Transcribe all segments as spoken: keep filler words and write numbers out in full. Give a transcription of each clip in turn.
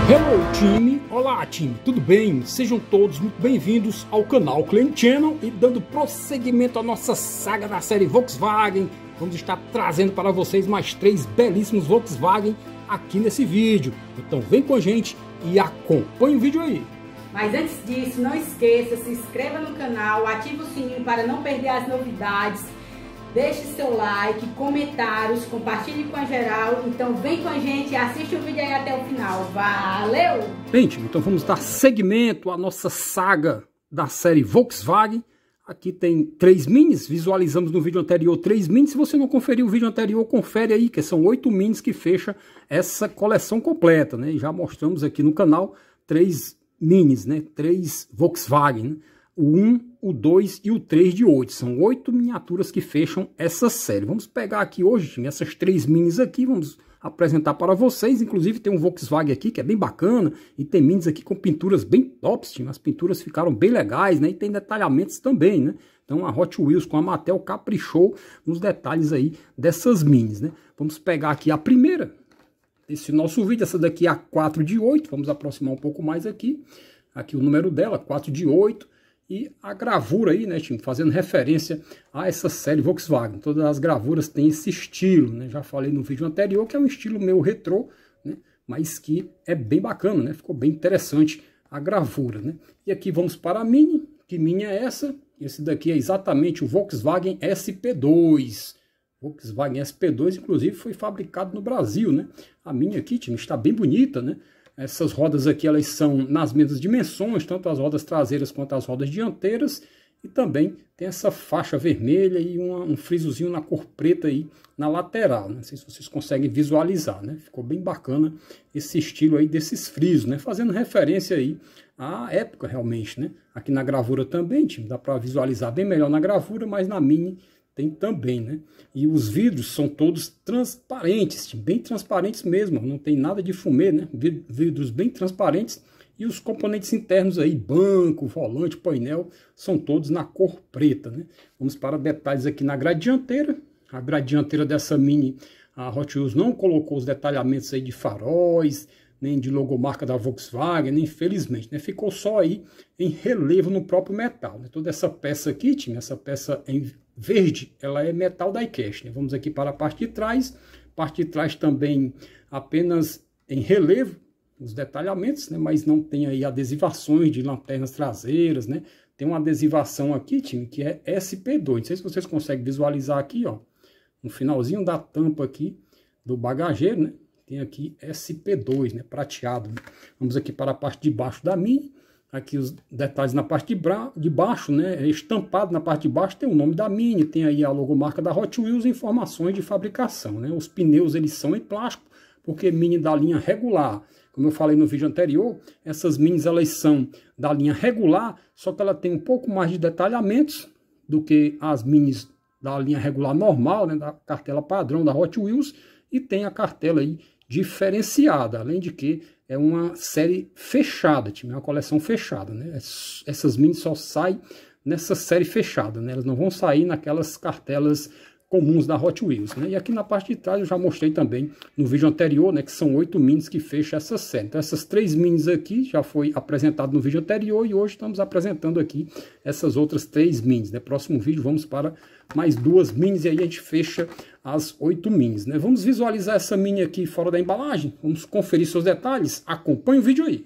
Hello time, olá time, tudo bem? Sejam todos muito bem-vindos ao canal Clean Channel e dando prosseguimento à nossa saga da série Volkswagen, vamos estar trazendo para vocês mais três belíssimos Volkswagen aqui nesse vídeo. Então vem com a gente e acompanhe o vídeo aí. Mas antes disso, não esqueça, se inscreva no canal, ative o sininho para não perder as novidades. Deixe seu like, comentários, compartilhe com a geral. Então vem com a gente e assiste o vídeo aí até o final. Valeu! Bem, time, então vamos dar seguimento à nossa saga da série Volkswagen. Aqui tem três minis, visualizamos no vídeo anterior três minis. Se você não conferiu o vídeo anterior, confere aí, que são oito minis que fecha essa coleção completa, né? E já mostramos aqui no canal três minis, né? Três Volkswagen, né? O um, o dois e o três de oito. São oito miniaturas que fecham essa série. Vamos pegar aqui hoje, time, essas três minis aqui, vamos apresentar para vocês. Inclusive tem um Volkswagen aqui que é bem bacana e tem minis aqui com pinturas bem tops, time. As pinturas ficaram bem legais, né? E tem detalhamentos também, né? Então a Hot Wheels com a Mattel caprichou nos detalhes aí dessas minis, né? Vamos pegar aqui a primeira desse nosso vídeo. Essa daqui é a quatro de oito. Vamos aproximar um pouco mais aqui. Aqui o número dela, quatro de oito. E a gravura aí, né, time, fazendo referência a essa série Volkswagen. Todas as gravuras têm esse estilo, né? Já falei no vídeo anterior que é um estilo meio retrô, né? Mas que é bem bacana, né? Ficou bem interessante a gravura, né? E aqui vamos para a Mini. Que Mini é essa? Esse daqui é exatamente o Volkswagen S P dois. Volkswagen S P dois, inclusive, foi fabricado no Brasil, né? A Mini aqui, time, está bem bonita, né? Essas rodas aqui, elas são nas mesmas dimensões, tanto as rodas traseiras quanto as rodas dianteiras. E também tem essa faixa vermelha e uma, um frisozinho na cor preta aí na lateral. Não sei se vocês conseguem visualizar, né? Ficou bem bacana esse estilo aí desses frisos, né? Fazendo referência aí à época realmente, né? Aqui na gravura também, time, dá para visualizar bem melhor na gravura, mas na Mini tem também, né? E os vidros são todos transparentes, bem transparentes mesmo, não tem nada de fumê, né? Vidros bem transparentes. E os componentes internos aí, banco, volante, painel, são todos na cor preta, né? Vamos para detalhes aqui na grade dianteira. A grade dianteira dessa Mini, a Hot Wheels não colocou os detalhamentos aí de faróis, nem de logomarca da Volkswagen, infelizmente, né? Ficou só aí em relevo no próprio metal, né? Toda essa peça aqui, time, essa peça em verde, ela é metal die-cast, né? Vamos aqui para a parte de trás. Parte de trás também apenas em relevo os detalhamentos, né? Mas não tem aí adesivações de lanternas traseiras, né? Tem uma adesivação aqui, time, que é S P dois. Não sei se vocês conseguem visualizar aqui, ó, no finalzinho da tampa aqui do bagageiro, né? Tem aqui S P dois, né? Prateado, né? Vamos aqui para a parte de baixo da Mini. Aqui os detalhes na parte de, bra... de baixo, né? Estampado na parte de baixo tem o nome da Mini, tem aí a logomarca da Hot Wheels e informações de fabricação, né? Os pneus, eles são em plástico, porque Mini da linha regular. Como eu falei no vídeo anterior, essas Minis, elas são da linha regular, só que ela tem um pouco mais de detalhamentos do que as Minis da linha regular normal, né? Da cartela padrão da Hot Wheels, e tem a cartela aí diferenciada, além de que é uma série fechada, time, é uma coleção fechada, né? Essas minis só saem nessa série fechada, né? Elas não vão sair naquelas cartelas comuns da Hot Wheels, né? E aqui na parte de trás eu já mostrei também no vídeo anterior, né, que são oito minis que fecham essa série. Então essas três minis aqui já foi apresentado no vídeo anterior e hoje estamos apresentando aqui essas outras três minis, né? Próximo vídeo vamos para mais duas minis e aí a gente fecha as oito minis, né? Vamos visualizar essa mini aqui fora da embalagem, vamos conferir seus detalhes, acompanhe o vídeo aí.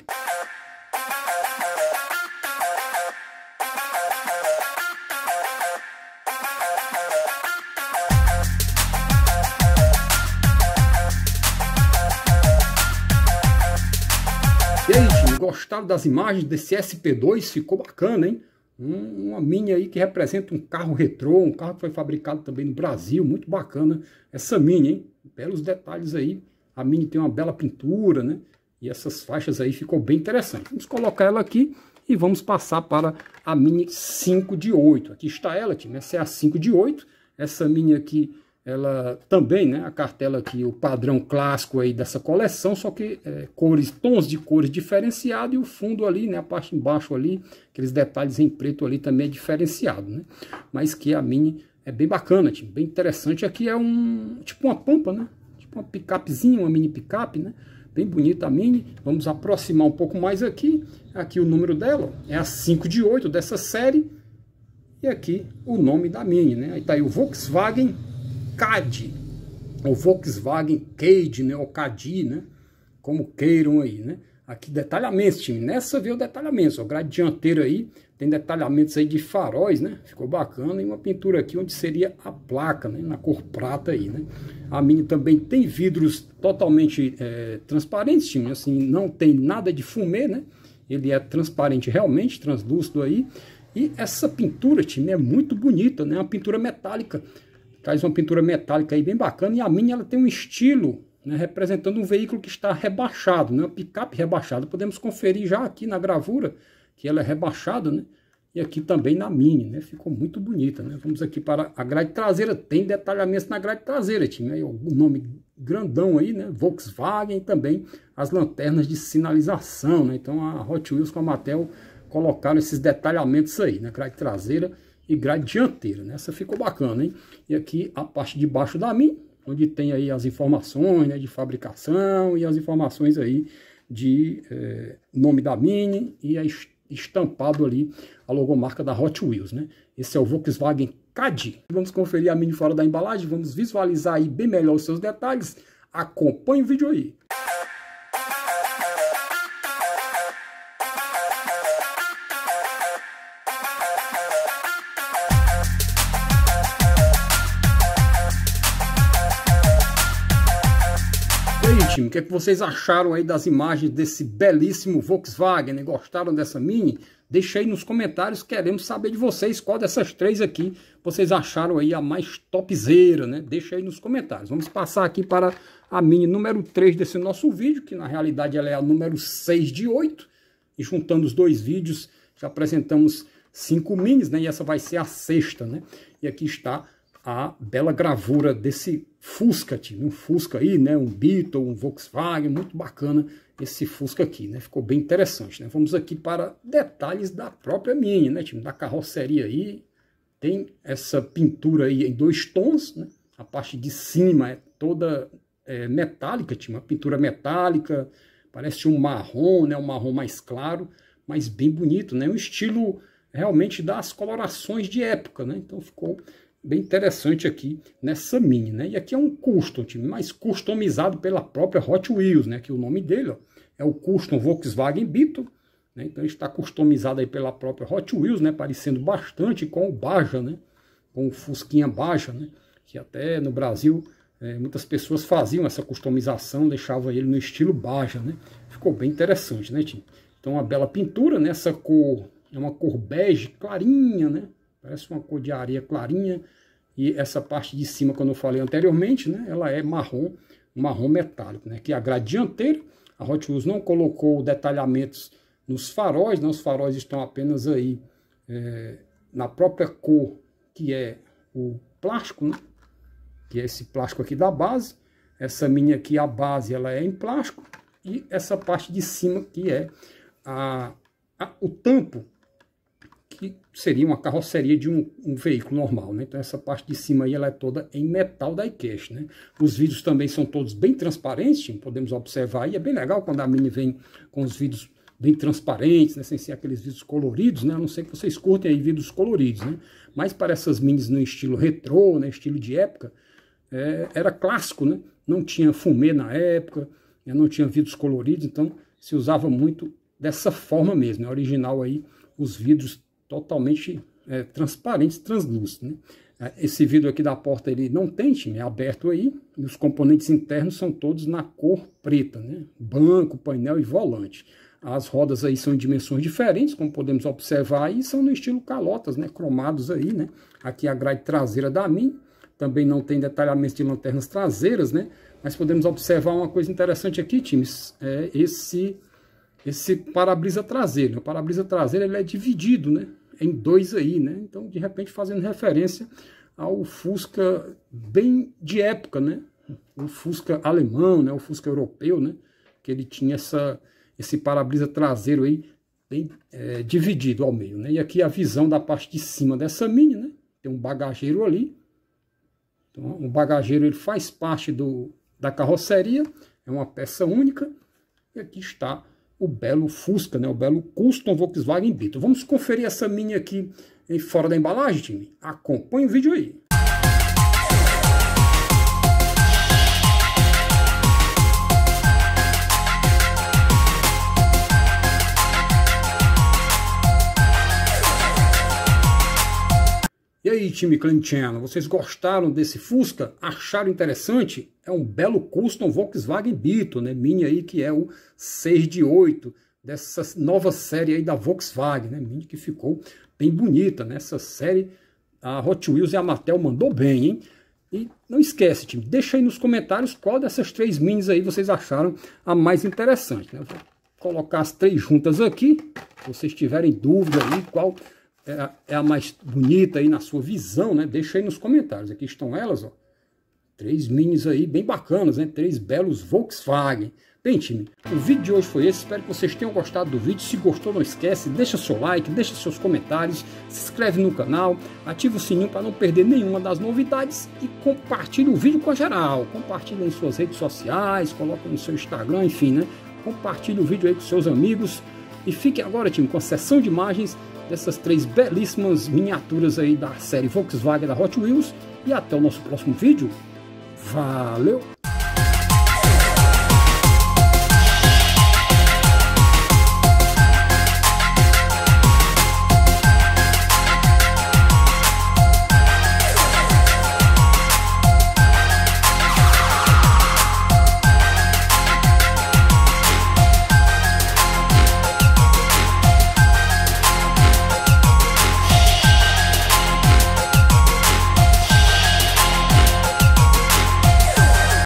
E aí, gente, gostaram das imagens desse S P dois? Ficou bacana, hein? Um, uma Mini aí que representa um carro retrô, um carro que foi fabricado também no Brasil, muito bacana essa Mini, hein? Belos detalhes aí, a Mini tem uma bela pintura, né? E essas faixas aí ficou bem interessante. Vamos colocar ela aqui e vamos passar para a Mini cinco de oito. Aqui está ela, time, essa é a cinco de oito, essa Mini aqui, ela também, né, a cartela aqui, o padrão clássico aí dessa coleção, só que é, cores, tons de cores diferenciados, e o fundo ali, né, a parte embaixo ali, aqueles detalhes em preto ali também é diferenciado, né, mas que a Mini é bem bacana, tipo, bem interessante. Aqui é um, tipo uma pampa, né, tipo uma picapezinha, uma mini picape, né, bem bonita a Mini. Vamos aproximar um pouco mais aqui. Aqui o número dela é a cinco de oito dessa série. E aqui o nome da Mini, né? Aí tá aí o Volkswagen Caddy, ou Volkswagen Caddy, né? Ou Caddy, né? Como queiram aí, né? Aqui detalhamentos, time. Nessa veio detalhamentos, ó, grade dianteira aí, tem detalhamentos aí de faróis, né? Ficou bacana. E uma pintura aqui onde seria a placa, né? Na cor prata aí, né? A Mini também tem vidros totalmente é, transparentes, time. Assim, não tem nada de fumê, né? Ele é transparente realmente, translúcido aí. E essa pintura, time, é muito bonita, né? Uma pintura metálica. Traz uma pintura metálica aí bem bacana. E a Mini, ela tem um estilo, né, representando um veículo que está rebaixado, né, uma picape rebaixada. Podemos conferir já aqui na gravura que ela é rebaixada, né, e aqui também na Mini, né, ficou muito bonita, né. Vamos aqui para a grade traseira, tem detalhamentos na grade traseira, time, aí, o nome grandão aí, né, Volkswagen, e também as lanternas de sinalização, né. Então a Hot Wheels com a Mattel colocaram esses detalhamentos aí, né, grade traseira e grade dianteira, né. Essa ficou bacana, hein. E aqui a parte de baixo da Mini, onde tem aí as informações, né, de fabricação e as informações aí de é, nome da Mini e a estampado ali a logomarca da Hot Wheels, né? Esse é o Volkswagen Caddy. Vamos conferir a Mini fora da embalagem, vamos visualizar aí bem melhor os seus detalhes. Acompanhe o vídeo aí. O que é que vocês acharam aí das imagens desse belíssimo Volkswagen, né? Gostaram dessa Mini? Deixa aí nos comentários, queremos saber de vocês qual dessas três aqui vocês acharam aí a mais topzera, né? Deixa aí nos comentários. Vamos passar aqui para a Mini número três desse nosso vídeo, que na realidade ela é a número seis de oito. E juntando os dois vídeos, já apresentamos cinco Minis, né? E essa vai ser a sexta, né? E aqui está a bela gravura desse Fusca, time, um Fusca aí, né, um Beetle, um Volkswagen, muito bacana esse Fusca aqui, né, ficou bem interessante, né. Vamos aqui para detalhes da própria Mini, né, time, da carroceria aí, tem essa pintura aí em dois tons, né, a parte de cima é toda é, metálica, time, uma pintura metálica, parece um marrom, né, um marrom mais claro, mas bem bonito, né, um estilo realmente das colorações de época, né, então ficou bem interessante aqui nessa Mini, né? E aqui é um custom, time, mais customizado pela própria Hot Wheels, né? Que o nome dele, ó, é o Custom Volkswagen Beetle, né? Então está customizado aí pela própria Hot Wheels, né? Parecendo bastante com o Baja, né? Com o Fusquinha Baja, né? Que até no Brasil é, muitas pessoas faziam essa customização, deixavam ele no estilo Baja, né? Ficou bem interessante, né, time? Então uma bela pintura, né? Essa cor é uma cor bege clarinha, né? Parece uma cor de areia clarinha. E essa parte de cima, como eu falei anteriormente, né, ela é marrom, marrom metálico, né? Que é a grade dianteira. A Hot Wheels não colocou detalhamentos nos faróis, né? Os faróis estão apenas aí é, na própria cor, que é o plástico, né? Que é esse plástico aqui da base. Essa Mini aqui, a base, ela é em plástico. E essa parte de cima, que é a, a, o tampo, que seria uma carroceria de um, um veículo normal, né? Então essa parte de cima aí ela é toda em metal die-cast, né? Os vidros também são todos bem transparentes, podemos observar aí, é bem legal quando a Mini vem com os vidros bem transparentes, né? Sem ser aqueles vidros coloridos, né? A não ser que vocês curtem aí vidros coloridos, né? Mas para essas Minis no estilo retrô, né? Estilo de época, é, era clássico, né? Não tinha fumê na época, né? Não tinha vidros coloridos, então se usava muito dessa forma mesmo, né? Original aí, os vidros totalmente é, transparentes, translúcidos, né? Esse vidro aqui da porta ele não tem, time, é aberto aí, e os componentes internos são todos na cor preta, né? Banco, painel e volante. As rodas aí são em dimensões diferentes, como podemos observar, e são no estilo calotas, né? Cromados aí, né? Aqui a grade traseira da Mini, também não tem detalhamento de lanternas traseiras, né? Mas podemos observar uma coisa interessante aqui, times, é esse esse para-brisa traseiro. O para-brisa traseiro ele é dividido, né? Em dois aí, né? Então, de repente, fazendo referência ao Fusca bem de época, né? O Fusca alemão, né? O Fusca europeu, né? Que ele tinha essa, esse para-brisa traseiro aí bem é, dividido ao meio, né? E aqui a visão da parte de cima dessa Mini, né? Tem um bagageiro ali. Então, o bagageiro ele faz parte do, da carroceria, é uma peça única. E aqui está o belo Fusca, né? O belo Custom Volkswagen Beetle. Vamos conferir essa Mini aqui em fora da embalagem, time? Acompanhe o vídeo aí. E aí, time Clementiano, vocês gostaram desse Fusca? Acharam interessante? É um belo Custom Volkswagen Beetle, né? Mini aí que é o seis de oito dessa nova série aí da Volkswagen, né? Mini que ficou bem bonita, né? Essa série a Hot Wheels e a Mattel mandou bem, hein? E não esquece, time, deixa aí nos comentários qual dessas três Minis aí vocês acharam a mais interessante, né? Eu vou colocar as três juntas aqui, se vocês tiverem dúvida aí qual é a mais bonita aí na sua visão, né? Deixa aí nos comentários. Aqui estão elas, ó. Três Minis aí bem bacanas, né? Três belos Volkswagen. Bem, time, o vídeo de hoje foi esse. Espero que vocês tenham gostado do vídeo. Se gostou, não esquece, deixa seu like, deixa seus comentários, se inscreve no canal, ativa o sininho para não perder nenhuma das novidades e compartilhe o vídeo com a geral. Compartilhe em suas redes sociais, coloca no seu Instagram, enfim, né? Compartilhe o vídeo aí com seus amigos. E fique agora, time, com a sessão de imagens dessas três belíssimas miniaturas aí da série Volkswagen da Hot Wheels. E até o nosso próximo vídeo. Valeu!